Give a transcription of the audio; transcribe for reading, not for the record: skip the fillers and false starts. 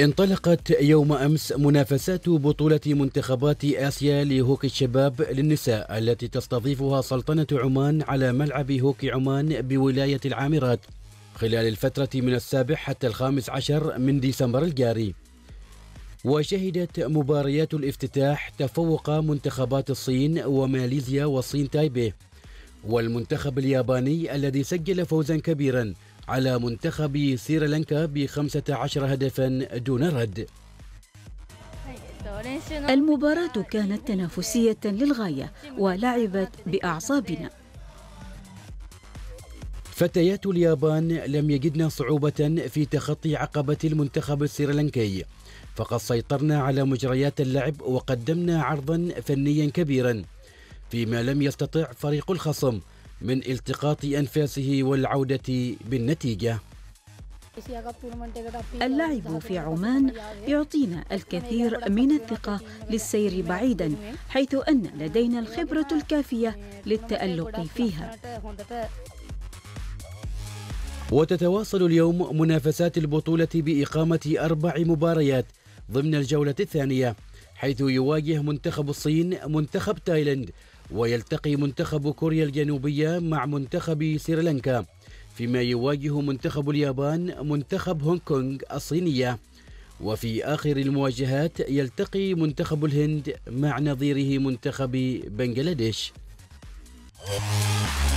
انطلقت يوم أمس منافسات بطولة منتخبات آسيا لهوكي الشباب للنساء التي تستضيفها سلطنة عمان على ملعب هوكي عمان بولاية العامرات خلال الفترة من 7 حتى 15 من ديسمبر الجاري. وشهدت مباريات الافتتاح تفوق منتخبات الصين وماليزيا والصين تايبي، والمنتخب الياباني الذي سجل فوزا كبيرا على منتخب سريلانكا ب15 هدفا دون رد. المباراة كانت تنافسية للغاية ولعبت بأعصابنا. فتيات اليابان لم يجدن صعوبة في تخطي عقبة المنتخب السريلانكي، فقد سيطرنا على مجريات اللعب وقدمنا عرضا فنيا كبيرا، فيما لم يستطع فريق الخصم من التقاط أنفاسه والعودة بالنتيجة. اللعب في عمان يعطينا الكثير من الثقة للسير بعيدا، حيث أن لدينا الخبرة الكافية للتألق فيها. وتتواصل اليوم منافسات البطولة بإقامة 4 مباريات ضمن الجولة الثانية، حيث يواجه منتخب الصين منتخب تايلاند، ويلتقي منتخب كوريا الجنوبية مع منتخب سريلانكا، فيما يواجه منتخب اليابان منتخب هونغ كونغ الصينية. وفي آخر المواجهات يلتقي منتخب الهند مع نظيره منتخب بنغلاديش.